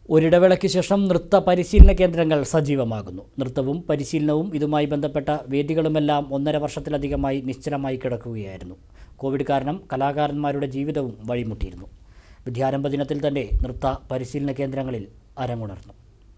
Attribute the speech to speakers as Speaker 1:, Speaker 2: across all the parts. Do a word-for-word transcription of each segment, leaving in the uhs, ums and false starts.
Speaker 1: ഒരിടവേളയ്ക്ക് ശേഷം നൃത്ത പരിശീലന കേന്ദ്രങ്ങൾ സജീവമാകുന്നു. നൃത്തവും പരിശീലനവും ഇതുമായി ബന്ധപ്പെട്ട വേദികളുമെല്ലാം ഒന്നര വർഷത്തിലധികമായി നിശ്ചലമായി കിടക്കുകയായിരുന്നു. കോവിഡ് കാരണം കലാകാരന്മാരുടെ ജീവിതവും വഴിമുട്ടിയിരുന്നു. വിദ്യാരംഭ ദിനത്തിൽ തന്നെ നൃത്ത പരിശീലന കേന്ദ്രങ്ങളിൽ അരങ്ങുണർന്നു.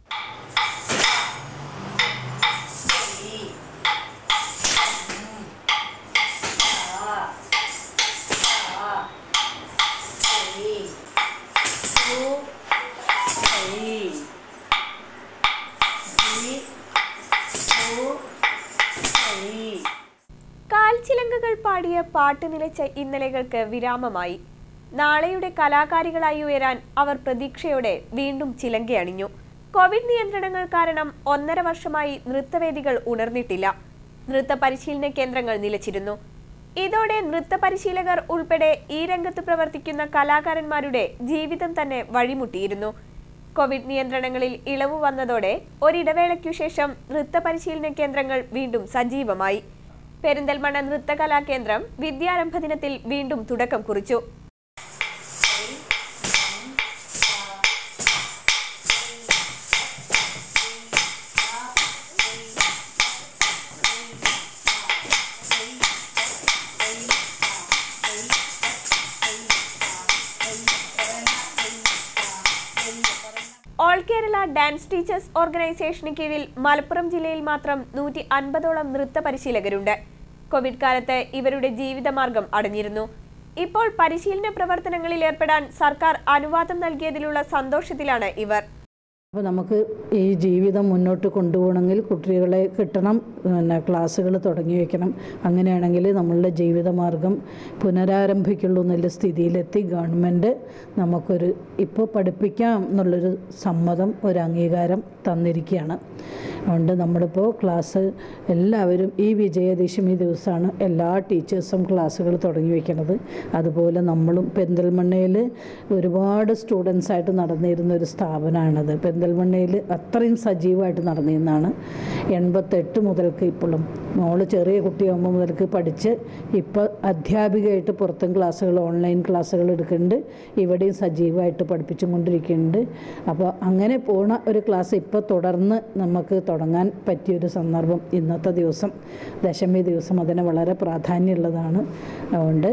Speaker 2: കാൽച്ചിലങ്കകൾ പാടിയ പാട്ട് നിലച്ച ഇന്നലെകൾക്ക് വിരാമമായി. നാളെയുടെ കലാകാരികളായി ഉയരാൻ അവർ പ്രതീക്ഷയോടെ വീണ്ടും ചിലങ്കയണിഞ്ഞു. കോവിഡ് നിയന്ത്രണങ്ങൾ കാരണം ഒന്നര വർഷമായി നൃത്തവേദികൾ ഉണർന്നിട്ടില്ല. നൃത്ത പരിശീലന കേന്ദ്രങ്ങൾ നിലച്ചിരുന്നു. ഇതോടെ നൃത്ത പരിശീലകർ ഉൾപ്പെടെ ഈ രംഗത്ത് പ്രവർത്തിക്കുന്ന കലാകാരന്മാരുടെ ജീവിതം തന്നെ വഴിമുട്ടിയിരുന്നു. കോവിഡ് നിയന്ത്രണങ്ങളിൽ ഇളവ് വന്നതോടെ ഒരിടവേളയ്ക്കു ശേഷം നൃത്ത പരിശീലന കേന്ദ്രങ്ങൾ വീണ്ടും സജീവമായി. പെരിന്തൽമണ്ണ നൃത്ത കലാകേന്ദ്രം വിദ്യാരംഭ ദിനത്തിൽ വീണ്ടും തുടക്കം കുറിച്ചു. ഓൾ കേരള ഡാൻസ് ടീച്ചേഴ്സ് ഓർഗനൈസേഷന് കീഴിൽ മലപ്പുറം ജില്ലയിൽ മാത്രം നൂറ്റി അൻപതോളം നൃത്ത പരിശീലകരുണ്ട്. കോവിഡ് കാലത്ത് ഇവരുടെ ജീവിതമാർഗം അടഞ്ഞിരുന്നു. ഇപ്പോൾ പരിശീലന പ്രവർത്തനങ്ങളിൽ ഏർപ്പെടാൻ സർക്കാർ അനുവാദം നൽകിയതിലുള്ള സന്തോഷത്തിലാണ് ഇവർ.
Speaker 3: അപ്പോൾ നമുക്ക് ഈ ജീവിതം മുന്നോട്ട് കൊണ്ടുപോകണമെങ്കിൽ കുട്ടികളെ കിട്ടണം, പിന്നെ ക്ലാസ്സുകൾ തുടങ്ങി വയ്ക്കണം. അങ്ങനെയാണെങ്കിൽ നമ്മളുടെ ജീവിതമാർഗം പുനരാരംഭിക്കുള്ളൂ എന്നുള്ള സ്ഥിതിയിലെത്തി ഗവൺമെൻറ് നമുക്കൊരു ഇപ്പോൾ പഠിപ്പിക്കാം എന്നുള്ളൊരു സമ്മതം, ഒരു അംഗീകാരം തന്നിരിക്കുകയാണ്. അതുകൊണ്ട് നമ്മളിപ്പോൾ ക്ലാസ് എല്ലാവരും ഈ വിജയദശമി ദിവസമാണ് എല്ലാ ടീച്ചേഴ്സും ക്ലാസ്സുകൾ തുടങ്ങി വയ്ക്കുന്നത്. അതുപോലെ നമ്മളും പെരിന്തൽമണ്ണയിൽ ഒരുപാട് സ്റ്റുഡൻസായിട്ട് നടന്നിരുന്ന ഒരു സ്ഥാപനമാണത്. പെരിന്തൽമണ്ണയിൽ അത്രയും സജീവമായിട്ട് നടന്നിരുന്നതാണ്. എൺപത്തെട്ട് മുതൽക്ക് ഇപ്പോഴും മോള് ചെറിയ കുട്ടിയാകുമ്പോൾ മുതൽക്ക് പഠിച്ച് ഇപ്പോൾ അധ്യാപികയായിട്ട് പുറത്തും ക്ലാസ്സുകൾ ഓൺലൈൻ ക്ലാസ്സുകൾ എടുക്കുന്നുണ്ട്. ഇവിടെയും സജീവമായിട്ട് പഠിപ്പിച്ചും കൊണ്ടിരിക്കുന്നുണ്ട്. അപ്പോൾ അങ്ങനെ പോണ ഒരു ക്ലാസ് ഇപ്പോൾ തുടർന്ന് നമുക്ക് തുടങ്ങാൻ പറ്റിയൊരു സന്ദർഭം ഇന്നത്തെ ദിവസം ദശമി ദിവസം അതിന് വളരെ പ്രാധാന്യമുള്ളതാണ്. അതുകൊണ്ട്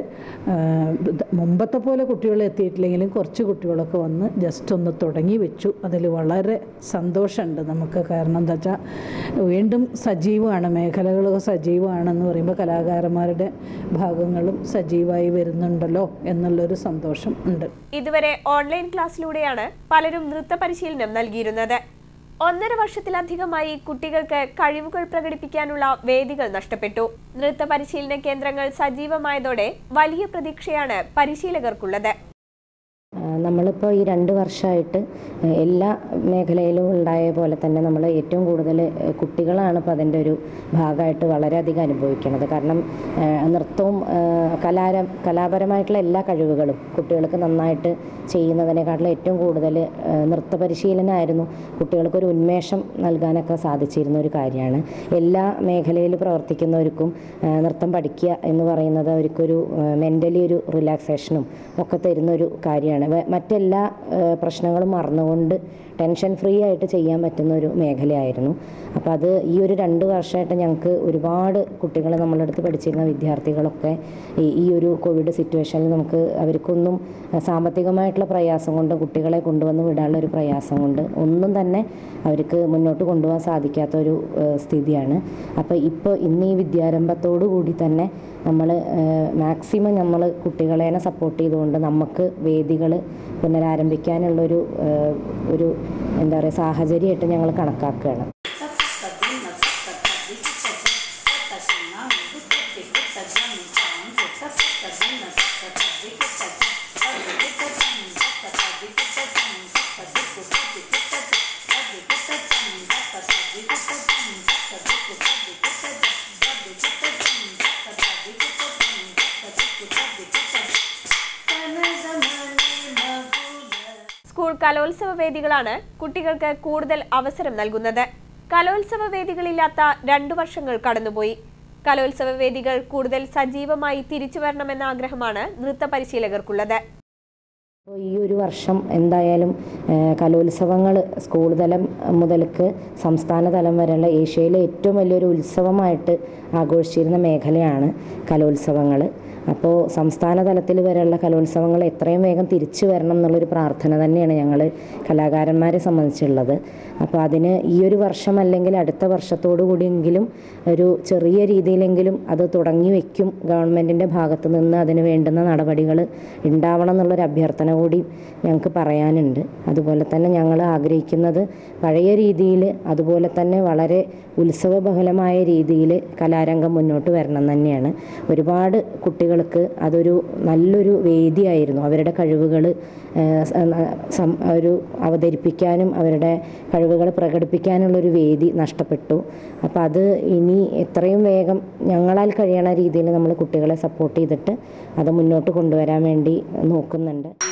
Speaker 3: മുമ്പത്തെ പോലെ കുട്ടികൾ എത്തിയിട്ടില്ലെങ്കിലും കുറച്ച് കുട്ടികളൊക്കെ വന്ന് ജസ്റ്റ് ഒന്ന് തുടങ്ങി വെച്ചു. അതിൽ വളരെ സന്തോഷമുണ്ട് നമുക്ക്. കാരണം എന്താ വെച്ചാൽ വീണ്ടും സജീവമാണ്, മേഖലകളൊക്കെ സജീവമാണെന്ന് പറയുമ്പോൾ കലാകാരന്മാരുടെ ഭാഗങ്ങളും സജീവമായി വരുന്നുണ്ടല്ലോ എന്നുള്ളൊരു സന്തോഷം ഉണ്ട്.
Speaker 2: ഇതുവരെ ഓൺലൈൻ ക്ലാസ്സിലൂടെയാണ് പലരും നൃത്ത പരിശീലനം നൽകിയിരുന്നത്. ഒന്നര വർഷത്തിലധികമായി കുട്ടികൾക്ക് കഴിവുകൾ പ്രകടിപ്പിക്കാനുള്ള വേദികൾ നഷ്ടപ്പെട്ടു. നൃത്ത പരിശീലന കേന്ദ്രങ്ങൾ സജീവമായതോടെ വലിയ പ്രതീക്ഷയാണ് പരിശീലകർക്കുള്ളത്.
Speaker 4: നമ്മളിപ്പോൾ ഈ രണ്ട് വർഷമായിട്ട് എല്ലാ മേഖലയിലും ഉണ്ടായ പോലെ തന്നെ നമ്മൾ ഏറ്റവും കൂടുതൽ കുട്ടികളാണ് ഇപ്പോൾ അതിൻ്റെ ഒരു ഭാഗമായിട്ട് വളരെയധികം അനുഭവിക്കുന്നത്. കാരണം നൃത്തവും കലാര കലാപരമായിട്ടുള്ള എല്ലാ കഴിവുകളും കുട്ടികൾക്ക് നന്നായിട്ട് ചെയ്യുന്നതിനെക്കാട്ടിലും ഏറ്റവും കൂടുതൽ നൃത്ത പരിശീലനമായിരുന്നു കുട്ടികൾക്കൊരു ഉന്മേഷം നൽകാനൊക്കെ സാധിച്ചിരുന്ന ഒരു കാര്യമാണ്. എല്ലാ മേഖലയിൽ പ്രവർത്തിക്കുന്നവർക്കും നൃത്തം പഠിക്കുക എന്ന് പറയുന്നത് അവർക്കൊരു മെൻ്റലി ഒരു റിലാക്സേഷനും ഒക്കെ തരുന്നൊരു കാര്യമാണ്. മറ്റെല്ലാ പ്രശ്നങ്ങളും മറന്നുകൊണ്ട് ടെൻഷൻ ഫ്രീ ആയിട്ട് ചെയ്യാൻ പറ്റുന്ന ഒരു മേഖലയായിരുന്നു. അപ്പോൾ അത് ഈ ഒരു രണ്ട് വർഷമായിട്ട് ഞങ്ങൾക്ക് ഒരുപാട് കുട്ടികൾ നമ്മളുടെ അടുത്ത് പഠിച്ചിരുന്ന വിദ്യാർത്ഥികളൊക്കെ ഈ ഒരു കോവിഡ് സിറ്റുവേഷനിൽ നമുക്ക് അവർക്കൊന്നും സാമ്പത്തികമായിട്ടുള്ള പ്രയാസം കൊണ്ട് കുട്ടികളെ കൊണ്ടുവന്ന് വിടാനുള്ള ഒരു പ്രയാസം കൊണ്ട് ഒന്നും തന്നെ അവർക്ക് മുന്നോട്ട് കൊണ്ടുപോകാൻ സാധിക്കാത്തൊരു സ്ഥിതിയാണ്. അപ്പോൾ ഇപ്പോൾ ഇന്ന് ഈ വിദ്യാരംഭത്തോടു കൂടി തന്നെ നമ്മൾ മാക്സിമം നമ്മൾ കുട്ടികളെ സപ്പോർട്ട് ചെയ്തുകൊണ്ട് നമുക്ക് വേദികൾ പുനരാരംഭിക്കാനുള്ളൊരു ഒരു എന്താ പറയുക സാഹചര്യമായിട്ട് ഞങ്ങൾ കണക്കാക്കുകയാണ്.
Speaker 2: സ്കൂൾ കലോത്സവ വേദികളാണ് കുട്ടികൾക്ക് കൂടുതൽ അവസരം നൽകുന്നത്. കലോത്സവ വേദികളില്ലാത്ത രണ്ടു വർഷങ്ങൾ കടന്നുപോയി. കലോത്സവ വേദികൾ കൂടുതൽ സജീവമായി തിരിച്ചു വരണമെന്ന ആഗ്രഹമാണ് നൃത്ത പരിശീലകർക്കുള്ളത്.
Speaker 4: അപ്പോൾ ഈ ഒരു വർഷം എന്തായാലും കലോത്സവങ്ങൾ സ്കൂൾ തലം മുതൽക്ക് സംസ്ഥാന തലം വരെയുള്ള ഏഷ്യയിലെ ഏറ്റവും വലിയൊരു ഉത്സവമായിട്ട് ആഘോഷിച്ചിരുന്ന മേഖലയാണ് കലോത്സവങ്ങൾ. അപ്പോൾ സംസ്ഥാന തലത്തിൽ വരെയുള്ള കലോത്സവങ്ങൾ എത്രയും വേഗം തിരിച്ചു വരണം എന്നുള്ളൊരു പ്രാർത്ഥന തന്നെയാണ് ഞങ്ങൾ കലാകാരന്മാരെ സംബന്ധിച്ചുള്ളത്. അപ്പോൾ അതിന് ഈ ഒരു വർഷം അല്ലെങ്കിൽ അടുത്ത വർഷത്തോടു കൂടിയെങ്കിലും ഒരു ചെറിയ രീതിയിലെങ്കിലും അത് തുടങ്ങി വയ്ക്കും ഗവൺമെൻറ്റിൻ്റെ ഭാഗത്ത് നിന്ന് അതിന് വേണ്ടുന്ന നടപടികൾ ഉണ്ടാവണം എന്നുള്ളൊരു അഭ്യർത്ഥന കൂടി ഞങ്ങൾക്ക് പറയാനുണ്ട്. അതുപോലെ തന്നെ ഞങ്ങൾ ആഗ്രഹിക്കുന്നത് പഴയ രീതിയിൽ അതുപോലെ തന്നെ വളരെ ഉത്സവബഹലമായ രീതിയിൽ കലാരംഗം മുന്നോട്ട് വരണം തന്നെയാണ്. ഒരുപാട് കുട്ടികൾക്ക് അതൊരു നല്ലൊരു വേദിയായിരുന്നു. അവരുടെ കഴിവുകൾ ഒരു അവതരിപ്പിക്കാനും അവരുടെ കഴിവുകൾ പ്രകടിപ്പിക്കാനുള്ളൊരു വേദി നഷ്ടപ്പെട്ടു. അപ്പോൾ അത് ഇനി എത്രയും വേഗം ഞങ്ങളാൽ കഴിയണ രീതിയിൽ നമ്മൾ കുട്ടികളെ സപ്പോർട്ട് ചെയ്തിട്ട് അത് മുന്നോട്ട് കൊണ്ടുവരാൻ വേണ്ടി നോക്കുന്നുണ്ട്.